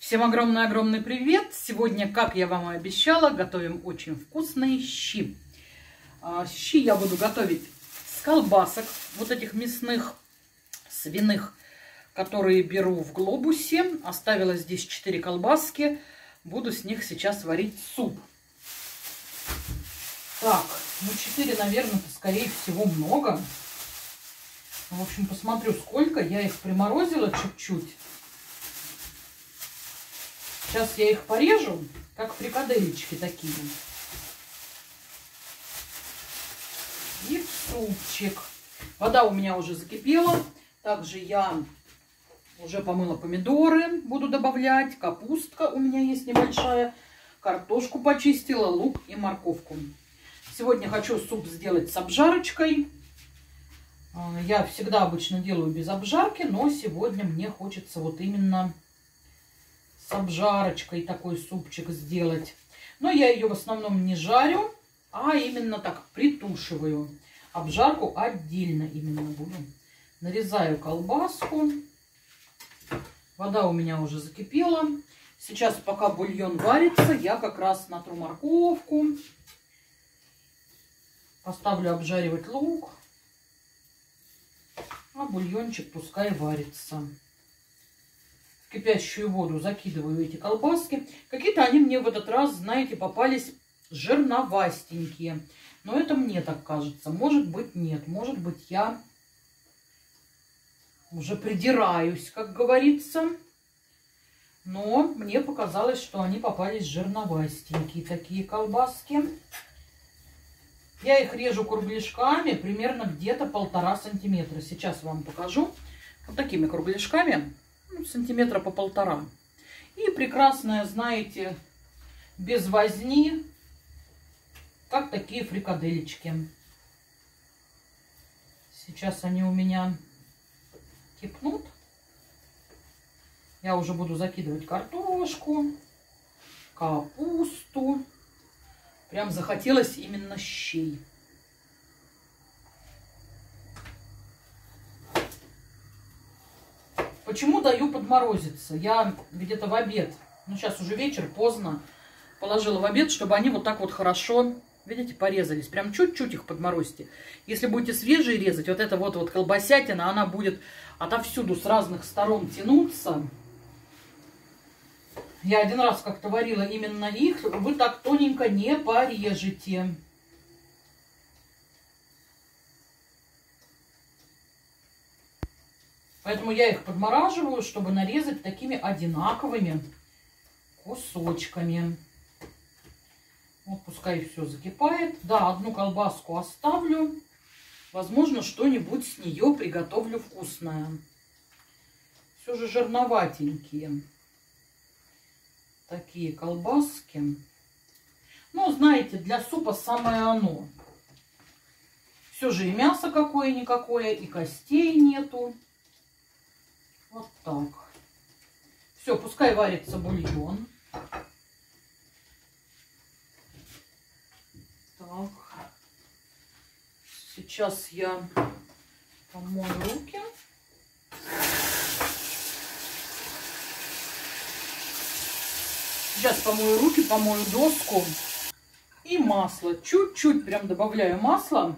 Всем огромный-огромный привет! Сегодня, как я вам и обещала, готовим очень вкусные щи. Щи я буду готовить с колбасок, вот этих мясных, свиных, которые беру в глобусе. Оставила здесь 4 колбаски. Буду с них сейчас варить суп. Так, ну 4, наверное, скорее всего много. В общем, посмотрю, сколько. Я их приморозила чуть-чуть. Сейчас я их порежу, как фрикаделечки такие. И в супчик. Вода у меня уже закипела. Также я уже помыла помидоры. Буду добавлять. Капустка у меня есть небольшая. Картошку почистила, лук и морковку. Сегодня хочу суп сделать с обжарочкой. Я всегда обычно делаю без обжарки, но сегодня мне хочется вот именно с обжарочкой такой супчик сделать. Но я ее в основном не жарю, а именно так притушиваю. Обжарку отдельно именно буду. Нарезаю колбаску. Вода у меня уже закипела. Сейчас, пока бульон варится, я как раз натру морковку. Поставлю обжаривать лук. А бульончик пускай варится. В кипящую воду закидываю эти колбаски. Какие-то они мне в этот раз, знаете, попались жирновастенькие. Но это мне так кажется. Может быть, нет. Может быть, я уже придираюсь, как говорится. Но мне показалось, что они попались жирновастенькие такие колбаски. Я их режу кругляшками примерно где-то 1,5 сантиметра. Сейчас вам покажу. Вот такими кругляшками. Сантиметра по 1,5. И прекрасная, знаете, без возни, как такие фрикаделечки. Сейчас они у меня кипнут. Я уже буду закидывать картошку, капусту. Прям захотелось именно щей. Почему даю подморозиться? Я где-то в обед, ну сейчас уже вечер, поздно, положила в обед, чтобы они вот так вот хорошо, видите, порезались. Прям чуть-чуть их подморозьте. Если будете свежие резать, вот эта вот колбасятина, она будет отовсюду с разных сторон тянуться. Я один раз как-то варила именно их, вы так тоненько не порежете. Поэтому я их подмораживаю, чтобы нарезать такими одинаковыми кусочками. Вот пускай все закипает. Да, одну колбаску оставлю. Возможно, что-нибудь с нее приготовлю вкусное. Все же жирноватенькие. Такие колбаски. Ну, знаете, для супа самое оно. Все же и мясо какое-никакое, и костей нету. Вот так. Все, пускай варится бульон. Так. Сейчас я помою руки. Сейчас помою руки, помою доску. И масло. Чуть-чуть прям добавляю масла.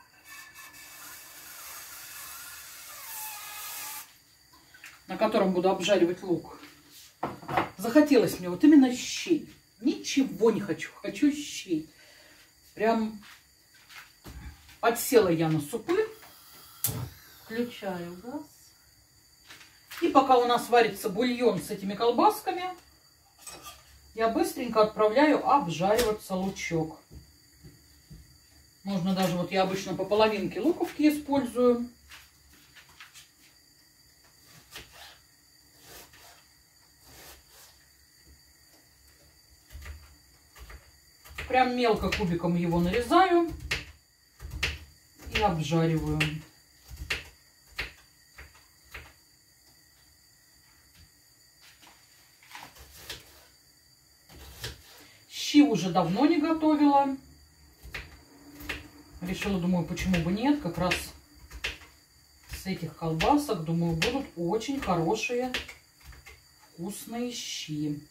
На котором буду обжаривать лук. Захотелось мне вот именно щей. Ничего не хочу. Хочу щей. Прям подсела я на супы. Включаю газ. И пока у нас варится бульон с этими колбасками, я быстренько отправляю обжариваться лучок. Можно даже, вот я обычно по половинке луковки использую. Прям мелко кубиком его нарезаю и обжариваю. Щи уже давно не готовила. Решила, думаю, почему бы нет. Как раз с этих колбасок, думаю, будут очень хорошие, вкусные щи.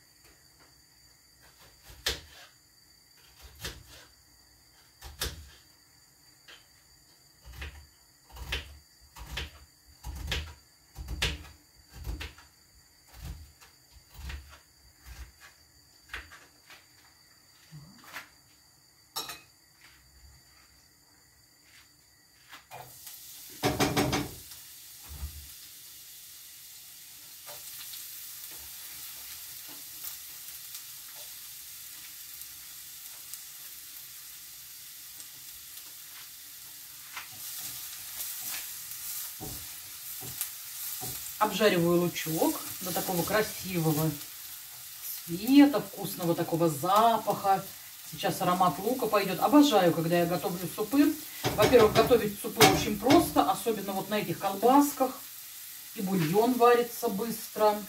Обжариваю лучок до такого красивого цвета, вкусного такого запаха. Сейчас аромат лука пойдет. Обожаю, когда я готовлю супы. Во-первых, готовить супы очень просто, особенно вот на этих колбасках. И бульон варится быстро.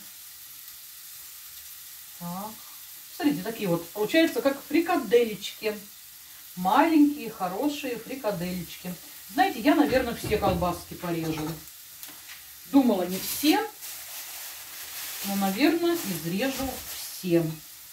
Так. Смотрите, такие вот, получается, как фрикаделечки. Маленькие, хорошие фрикаделечки. Знаете, я, наверное, все колбаски порежу. Думала, не все, но, наверное, изрежу все.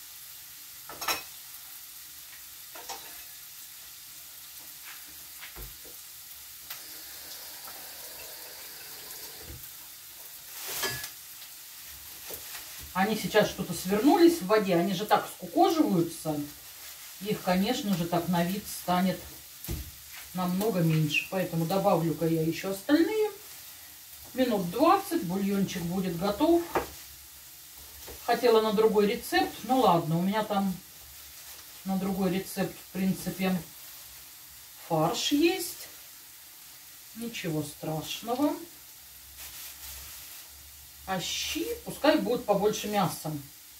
Они сейчас что-то свернулись в воде, они же так скукоживаются. Их, конечно же, так на вид станет намного меньше. Поэтому добавлю-ка я еще остальные. Минут 20, бульончик будет готов. Хотела на другой рецепт, ну ладно, у меня там на другой рецепт, в принципе, фарш есть. Ничего страшного. А щи пускай будет побольше мяса.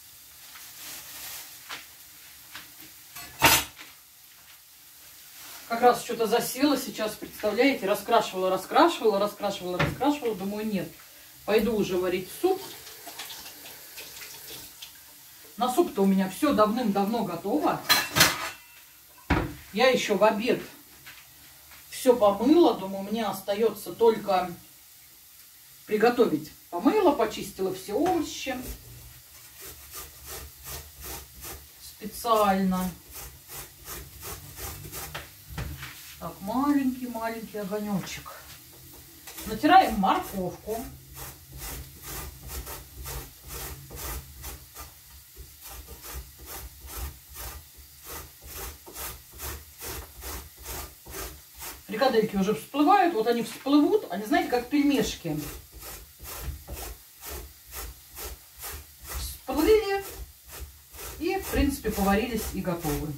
Как раз что-то засела сейчас, представляете, раскрашивала. Думаю, нет, пойду уже варить суп. На суп-то у меня все давным-давно готово. Я еще в обед все помыла. Думаю, мне остается только приготовить. Помыла, почистила все овощи. Специально. Так, маленький огонечек. Натираем морковку. Фрикадельки уже всплывают. Вот они всплывут. Они, знаете, как пельмешки. Всплыли. И, в принципе, поварились и готовы.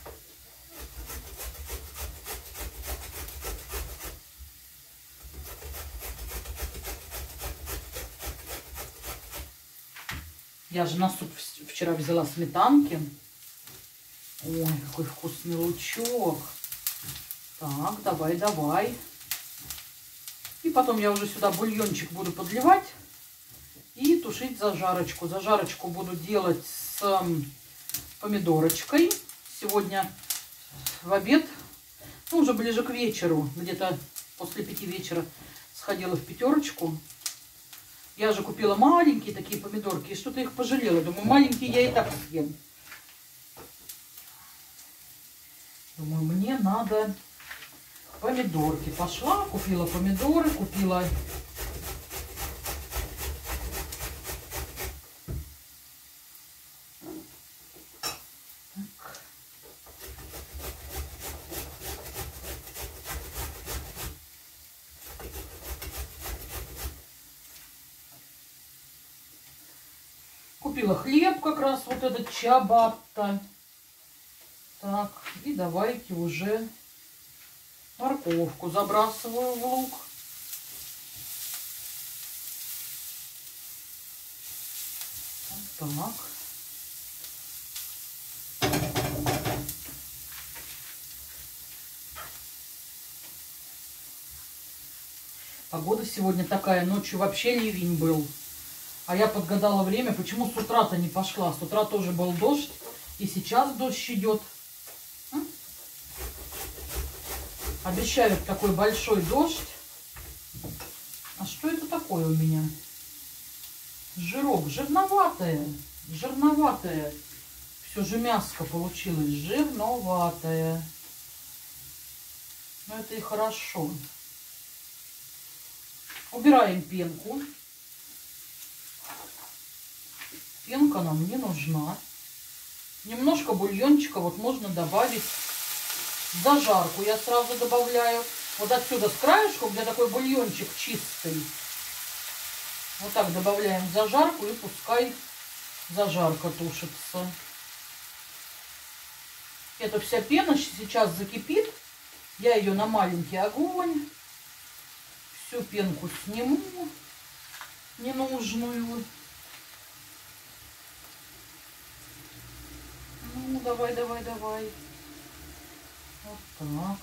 Я же на суп вчера взяла сметанки. Ой, какой вкусный лучок. Так, давай. И потом я уже сюда бульончик буду подливать и тушить зажарочку. Зажарочку буду делать с помидорочкой. Сегодня в обед, ну, уже ближе к вечеру, где-то после 5 вечера сходила в пятерочку. Я же купила маленькие такие помидорки и что-то их пожалела. Думаю, маленькие я и так съем. Думаю, мне надо помидорки. Пошла, купила помидоры, купила купила хлеб как раз, вот этот чиабатта. Так, и давайте уже морковку забрасываю в лук. Вот так. Погода сегодня такая, ночью вообще ливень был. А я подгадала время, почему с утра-то не пошла. С утра тоже был дождь, и сейчас дождь идет. Обещают такой большой дождь. А что это такое у меня? Жирок жирноватое. Жирноватое. Все же мяско получилось жирноватое. Но это и хорошо. Убираем пенку. Пенка нам не нужна. Немножко бульончика вот можно добавить. Зажарку я сразу добавляю. Вот отсюда с краешку, где такой бульончик чистый. Вот так добавляем зажарку и пускай зажарка тушится. Эта вся пена сейчас закипит. Я ее на маленький огонь. Всю пенку сниму ненужную. Ну, давай, давай, давай. Вот так.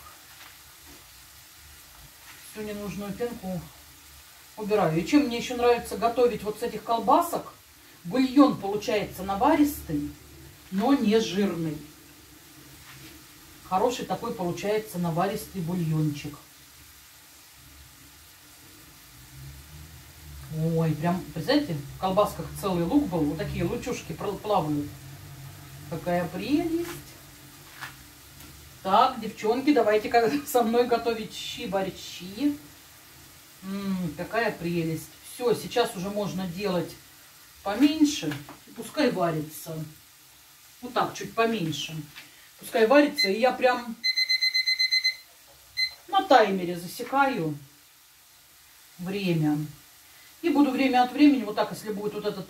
Всю ненужную пенку убираю. И чем мне еще нравится готовить вот с этих колбасок, бульон получается наваристый, но не жирный. Хороший такой получается наваристый бульончик. Ой, прям, представляете, в колбасках целый лук был. Вот такие лучушки плавают. Какая прелесть. Так, девчонки, давайте со мной готовить щи-борщи. Какая прелесть. Все, сейчас уже можно делать поменьше. Пускай варится. Вот так, чуть поменьше. Пускай варится. И я прям на таймере засекаю время. И буду время от времени, вот так, если будет вот этот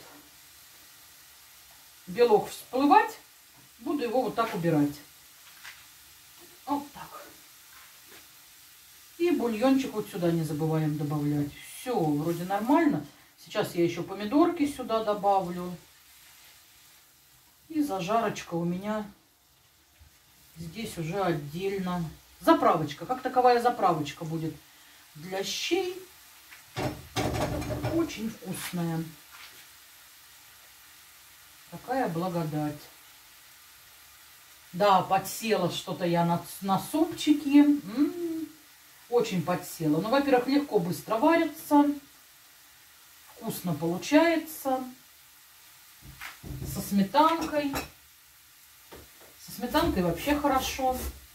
белок всплывать, буду его вот так убирать. Вот так. И бульончик вот сюда не забываем добавлять. Все, вроде нормально. Сейчас я еще помидорки сюда добавлю. И зажарочка у меня здесь уже отдельно. Заправочка. Как таковая заправочка будет для щей. Очень вкусная. Такая благодать. Да, подсела что-то я на супчике. Очень подсела. Ну, во-первых, легко, быстро варится. Вкусно получается. Со сметанкой. Со сметанкой вообще хорошо.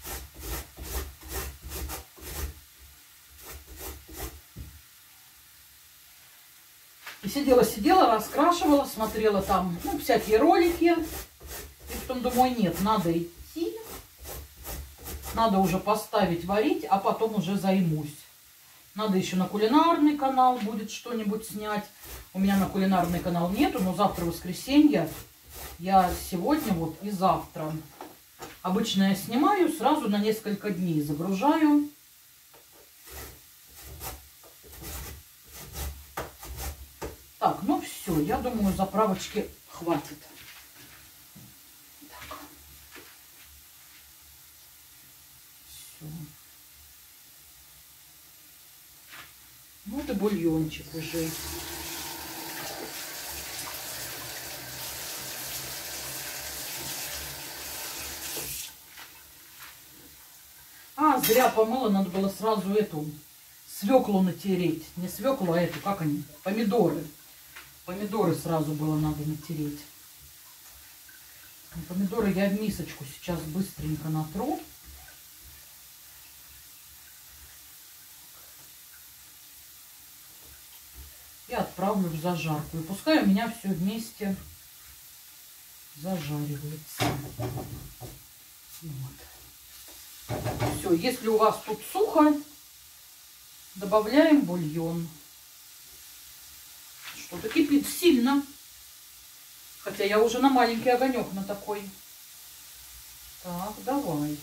И сидела, раскрашивала, смотрела там, ну, всякие ролики. И потом думаю, нет, надо идти. Надо уже поставить варить, а потом уже займусь. Надо еще на кулинарный канал будет что-нибудь снять. У меня на кулинарный канал нету, но завтра воскресенье. Я сегодня вот и завтра. Обычно я снимаю, сразу на несколько дней загружаю. Так, ну все, я думаю, заправочки хватит. Так. Все. Вот и бульончик уже. А, зря помыла, надо было сразу эту свеклу натереть. Не свеклу, а эту, как они, помидоры. Помидоры сразу было надо натереть. Помидоры я в мисочку сейчас быстренько натру. И отправлю в зажарку. И пускай у меня все вместе зажаривается. Вот. Все, если у вас тут сухо, добавляем бульон. Что-то кипит сильно. Хотя я уже на маленький огонек на такой. Так, давай.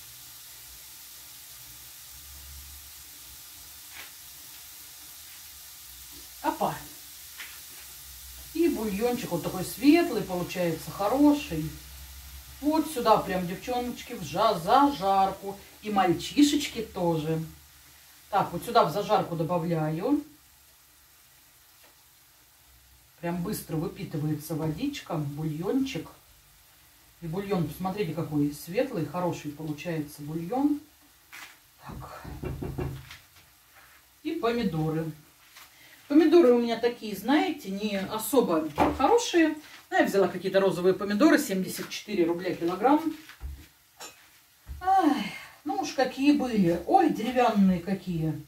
Опа. И бульончик вот такой светлый получается, хороший. Вот сюда прям, девчоночки, в зажарку. И мальчишечки тоже. Так, вот сюда в зажарку добавляю. Прям быстро выпитывается водичка, бульончик. И бульон, посмотрите, какой светлый, хороший получается бульон. Так. И помидоры. Помидоры у меня такие, знаете, не особо хорошие. Я взяла какие-то розовые помидоры, 74 рубля килограмм. Ай, ну уж какие были. Ой, деревянные какие.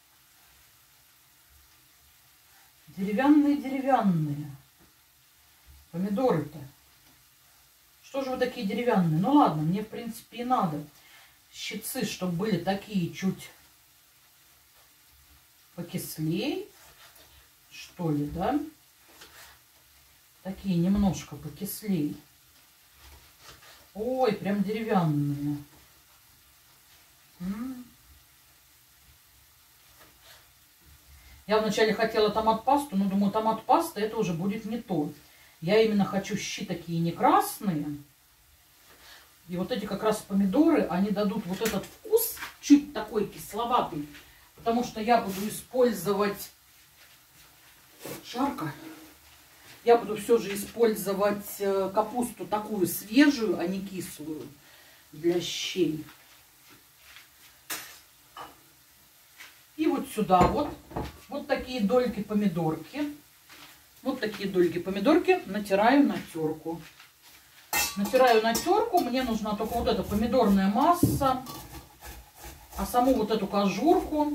Деревянные. Помидоры-то. Что же вы такие деревянные? Ну ладно, мне в принципе и надо. Щипцы, чтобы были такие чуть покислей, что ли, да? Такие немножко покислей. Ой, прям деревянные. Я вначале хотела томат-пасту, но думаю, томат-паста это уже будет не то. Я именно хочу щи такие не красные. И вот эти как раз помидоры, они дадут вот этот вкус, чуть такой кисловатый. Потому что я буду использовать... Жарко. Я буду все же использовать капусту такую свежую, а не кислую для щей. И вот сюда вот такие дольки помидорки. Вот такие дольки помидорки натираю на терку. Натираю на терку. Мне нужна только вот эта помидорная масса. А саму вот эту кожурку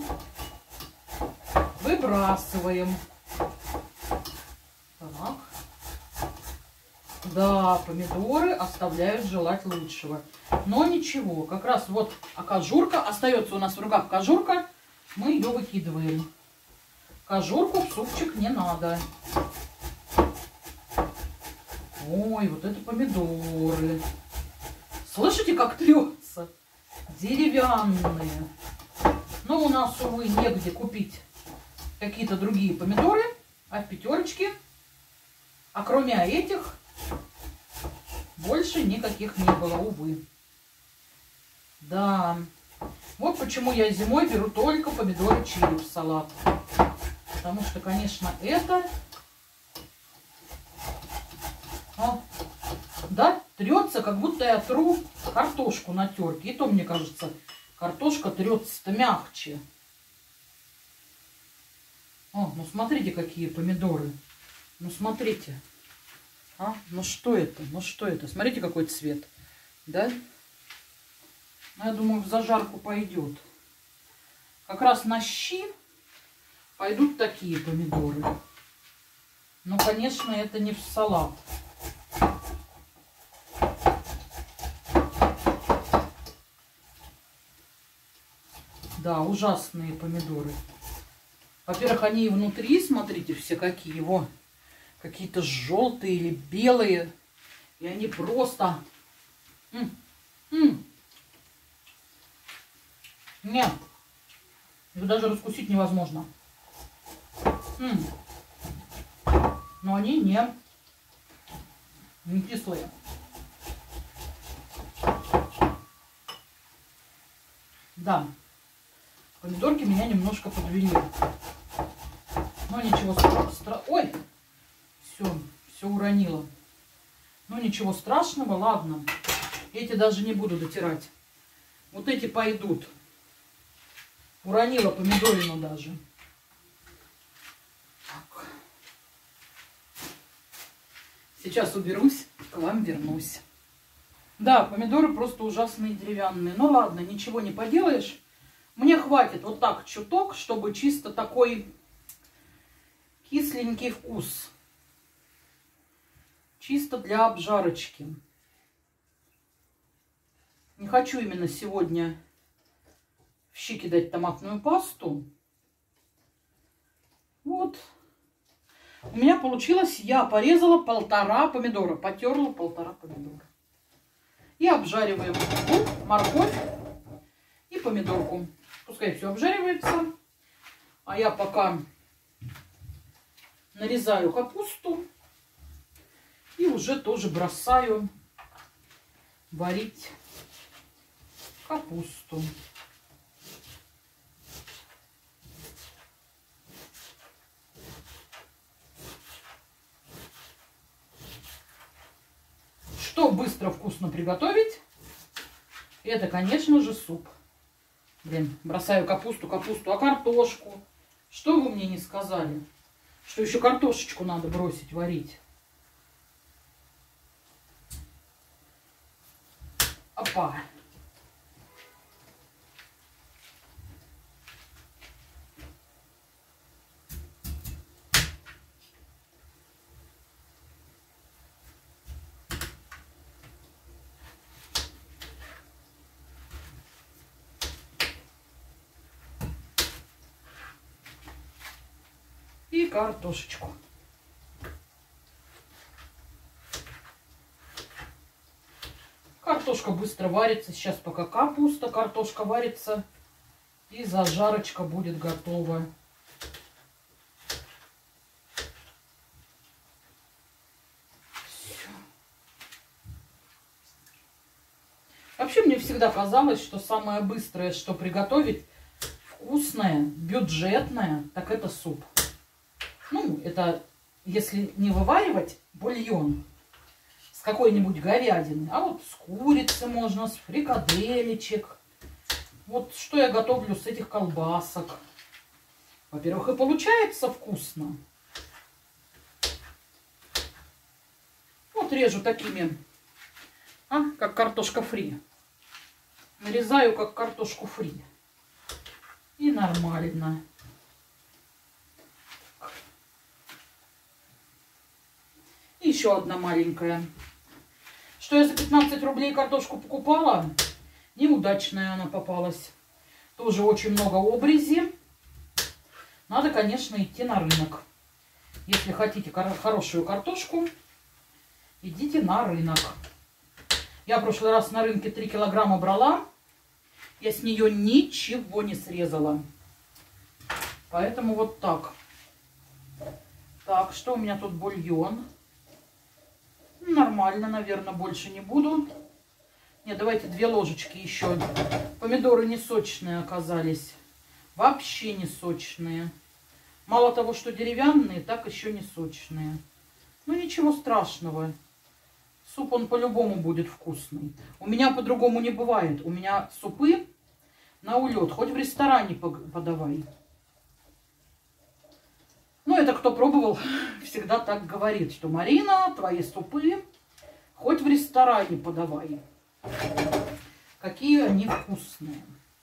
выбрасываем. Так. Да, помидоры оставляют желать лучшего. Но ничего, как раз вот кожурка, остается у нас в руках кожурка, мы ее выкидываем. Кожурку в супчик не надо. Ой, вот это помидоры. Слышите, как трется? Деревянные. Но у нас, увы, негде купить какие-то другие помидоры. А в пятерочке, а кроме этих, больше никаких не было, увы. Да. Вот почему я зимой беру только помидоры чили в салат. Потому что, конечно, это... да, трется, как будто я тру картошку на терке. И то, мне кажется, картошка трется-то мягче. О, ну смотрите, какие помидоры. Ну смотрите. Ну что это? Ну что это? Смотрите, какой цвет. Да? Ну, я думаю, в зажарку пойдет. Как раз на щи пойдут такие помидоры. Но, конечно, это не в салат. Да, ужасные помидоры. Во-первых, они и внутри, смотрите, все какие. Во, какие-то желтые или белые. И они просто... Нет. Их даже раскусить невозможно. Но они не кислые. Да. Помидорки меня немножко подвели. Но ничего страшного. Ой! Все уронила. Ну ничего страшного, ладно. Эти даже не буду дотирать. Вот эти пойдут. Уронила помидорину даже. Так. Сейчас уберусь, к вам вернусь. Да, помидоры просто ужасные деревянные. Ну ладно, ничего не поделаешь. Мне хватит вот так чуток, чтобы чисто такой кисленький вкус. Чисто для обжарочки. Не хочу именно сегодня в щи кидать томатную пасту. Вот. У меня получилось, я порезала 1,5 помидора. Потерла 1,5 помидора. И обжариваем лук, морковь и помидорку. Пускай все обжаривается. А я пока нарезаю капусту. И уже тоже бросаю варить капусту. Что быстро, вкусно приготовить? Это, конечно же, суп. Блин, бросаю капусту, а картошку? Что вы мне не сказали? Что еще картошечку надо бросить варить. Опа. И картошечку. Картошка быстро варится. Сейчас пока капуста, картошка варится. И зажарочка будет готова. Всё. Вообще мне всегда казалось, что самое быстрое, что приготовить, вкусное, бюджетное, так это суп. Ну, это если не вываривать бульон с какой-нибудь говядины, а вот с курицы можно, с фрикаделечек. Вот что я готовлю с этих колбасок. Во-первых, и получается вкусно. Вот режу такими, как картошка фри. Нарезаю, как картошку фри. И нормально. И еще одна маленькая. Что я за 15 рублей картошку покупала? Неудачная она попалась. Тоже очень много обрези. Надо, конечно, идти на рынок. Если хотите хорошую картошку, идите на рынок. Я в прошлый раз на рынке 3 килограмма брала. Я с нее ничего не срезала. Поэтому вот так. Так, что у меня тут бульон? Нормально, наверное, больше не буду. Нет, давайте 2 ложечки еще. Помидоры не сочные оказались. Вообще не сочные. Мало того, что деревянные, так еще не сочные. Ну, ничего страшного. Суп, он по-любому будет вкусный. У меня по-другому не бывает. У меня супы на улет. Хоть в ресторане подавай. Ну, это кто пробовал, всегда так говорит, что Марина, твои супы хоть в ресторане подавай. Какие они вкусные.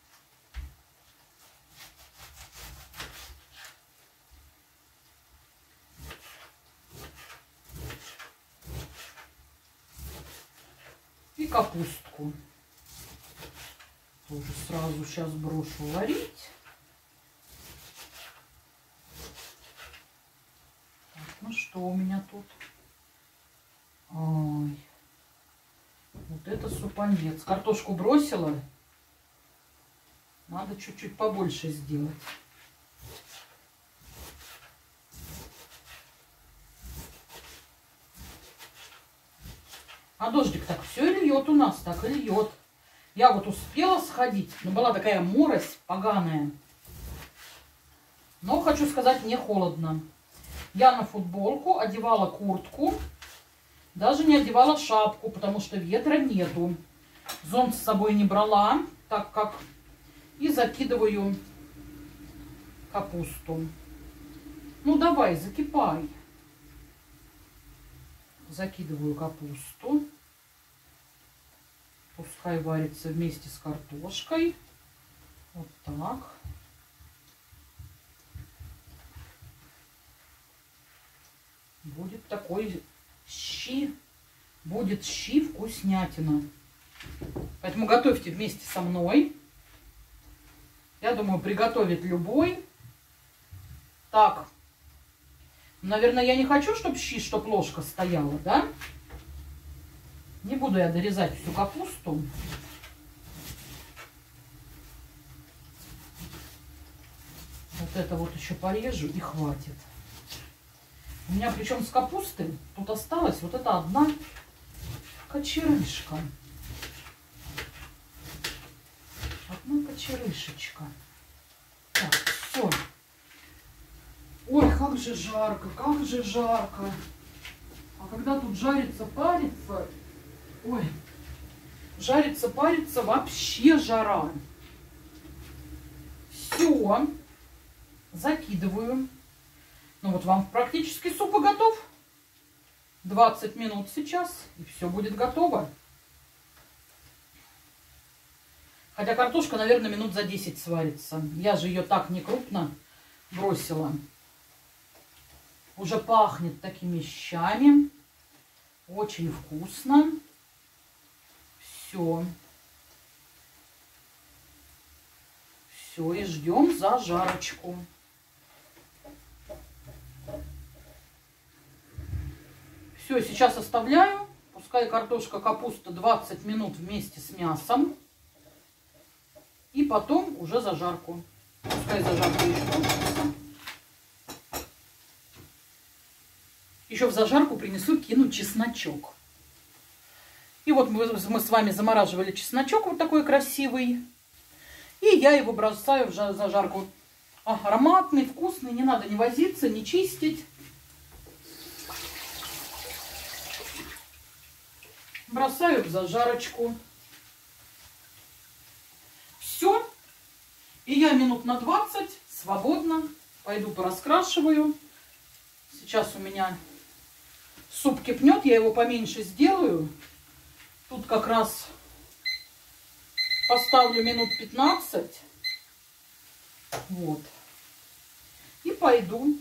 И капустку. Тоже сразу сейчас брошу варить. Так, ну что у меня тут? Ой. Вот это супанец. Картошку бросила. Надо чуть-чуть побольше сделать. А дождик так все и льет у нас, так и льет. Я вот успела сходить, но была такая морось поганая. Но, хочу сказать, не холодно. Я на футболку одевала куртку. Даже не одевала шапку, потому что ветра нету. Зонт с собой не брала, так как... И закидываю капусту. Ну, давай, закипай. Закидываю капусту. Пускай варится вместе с картошкой. Вот так. Будет такой щи. Будет щи вкуснятина. Поэтому готовьте вместе со мной. Я думаю, приготовит любой. Так. Наверное, я не хочу, чтобы щи, чтобы ложка стояла, да? Не буду я дорезать всю капусту. Вот это вот еще порежу и хватит. У меня причем с капусты тут осталась вот эта одна кочерышка. Одна кочерышечка. Так, все. Ой, как же жарко, как же жарко. А когда тут жарится, парится... Ой, жарится, парится, вообще жара. Все. Закидываю. Ну вот вам практически суп и готов. 20 минут сейчас, и все будет готово. Хотя картошка, наверное, минут за 10 сварится. Я же ее так не крупно бросила. Уже пахнет такими щами. Очень вкусно. Все. Все, и ждем зажарочку. Все, сейчас оставляю. Пускай картошка, капуста 20 минут вместе с мясом. И потом уже зажарку. Пускай зажарка еще тушится. Еще в зажарку принесу, кину чесночок. И вот мы с вами замораживали чесночок вот такой красивый. И я его бросаю в зажарку. Ароматный, вкусный, не надо не возиться, не чистить. Бросаю в зажарочку. Все. И я минут на 20 свободно пойду пораскрашиваю. Сейчас у меня суп кипнет, я его поменьше сделаю. Тут как раз поставлю минут 15. Вот. И пойду.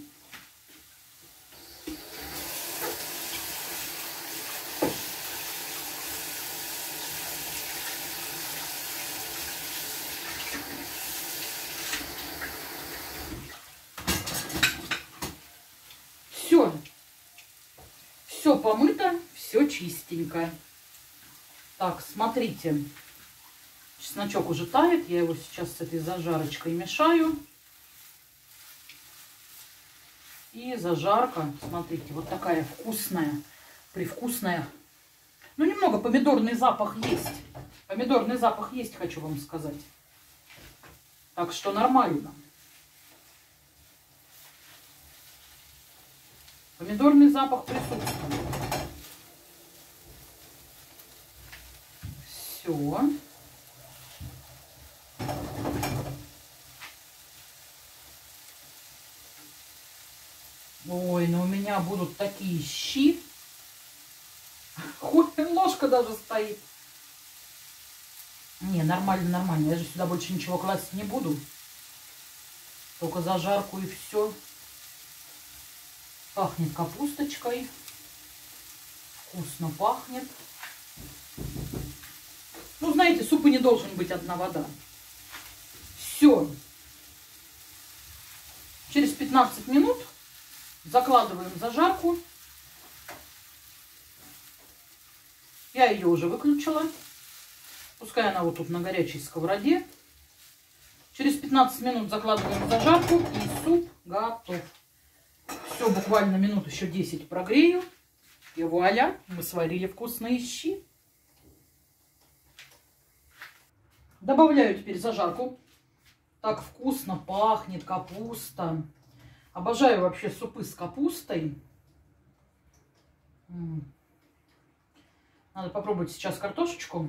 Все. Все помыто, все чистенько. Так, смотрите. Чесночок уже тает. Я его сейчас с этой зажарочкой мешаю. И зажарка, смотрите, вот такая вкусная, привкусная. Ну, немного помидорный запах есть. Помидорный запах есть, хочу вам сказать. Так что нормально. Помидорный запах присутствует. Все. Ой, ну у меня будут такие щи. Ой, ложка даже стоит. Не, нормально, нормально. Я же сюда больше ничего класть не буду. Только зажарку и все. Пахнет капусточкой. Вкусно пахнет. Ну, знаете, супа не должен быть одна вода. Все. Через 15 минут закладываем зажарку. Я ее уже выключила. Пускай она вот тут на горячей сковороде. Через 15 минут закладываем зажарку, и суп готов. Все, буквально минут еще 10 прогрею. И вуаля, мы сварили вкусные щи. Добавляю теперь зажарку. Так вкусно пахнет капуста. Обожаю вообще супы с капустой. Надо попробовать сейчас картошечку.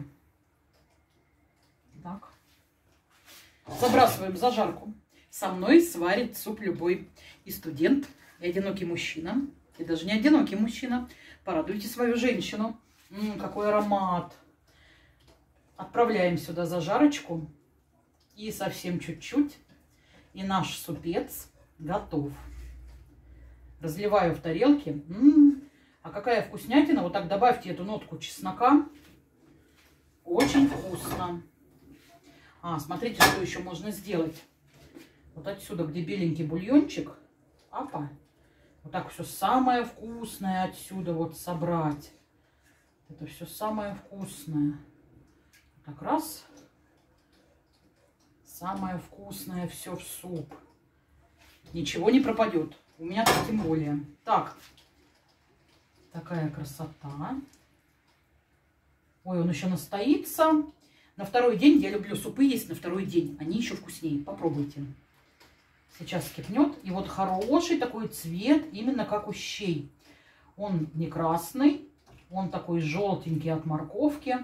Так. Забрасываем зажарку. Со мной сварит суп любой и студент, и одинокий мужчина. И даже не одинокий мужчина. Порадуйте свою женщину. Какой аромат. Отправляем сюда зажарочку. И совсем чуть-чуть. И наш супец готов. Разливаю в тарелки. А какая вкуснятина. Вот так добавьте эту нотку чеснока. Очень вкусно. Смотрите, что еще можно сделать. Вот отсюда, где беленький бульончик. Апа. Вот так все самое вкусное отсюда вот собрать. Это все самое вкусное. Так раз. Самое вкусное все в суп. Ничего не пропадет. У меня так тем более. Так. Такая красота. Ой, он еще настоится. На второй день, я люблю супы есть на второй день. Они еще вкуснее. Попробуйте. Сейчас кипнет. И вот хороший такой цвет, именно как у щей. Он не красный. Он такой желтенький от морковки.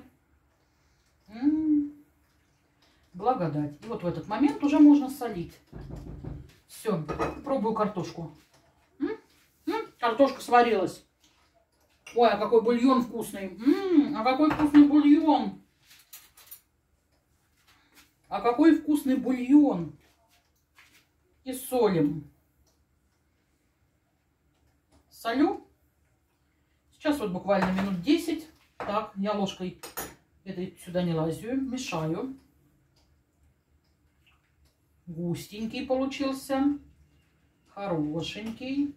Благодать. И вот в этот момент уже можно солить. Все, пробую картошку. Картошка сварилась. Ой, а какой бульон вкусный. А какой вкусный бульон. А какой вкусный бульон. И солим. Солю. Сейчас вот буквально минут 10. Так, я ложкой этой сюда не лазю. Мешаю. Густенький получился. Хорошенький.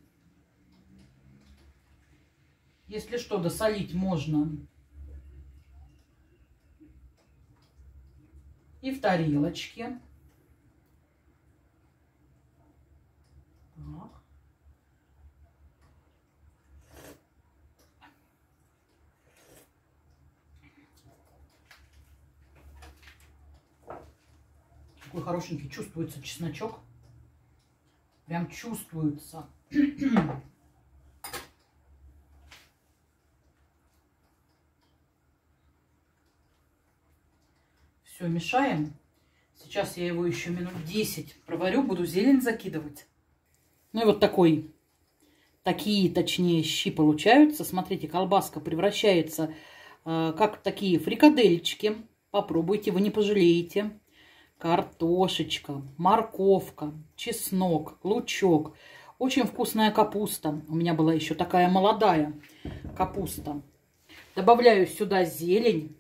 Если что, досолить можно. И в тарелочке. Так. Какой хорошенький. Чувствуется чесночок. Прям чувствуется. Все, мешаем. Сейчас я его еще минут 10 проварю. Буду зелень закидывать. Ну и вот такие, точнее, щи получаются. Смотрите, колбаска превращается как такие фрикадельчики. Попробуйте, вы не пожалеете. Картошечка, морковка, чеснок, лучок. Очень вкусная капуста. У меня была еще такая молодая капуста. Добавляю сюда зелень.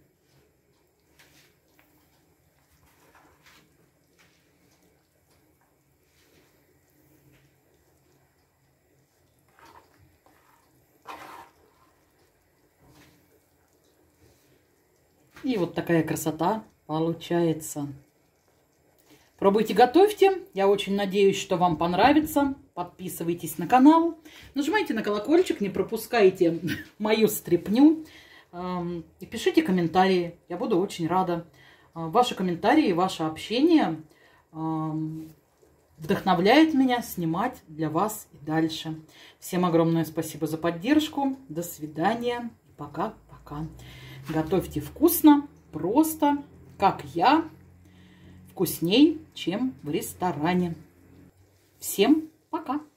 И вот такая красота получается. Пробуйте, готовьте. Я очень надеюсь, что вам понравится. Подписывайтесь на канал. Нажимайте на колокольчик, не пропускайте мою стряпню. И пишите комментарии. Я буду очень рада. Ваши комментарии, ваше общение вдохновляет меня снимать для вас и дальше. Всем огромное спасибо за поддержку. До свидания. Пока-пока. Готовьте вкусно, просто, как я, вкусней, чем в ресторане. Всем пока!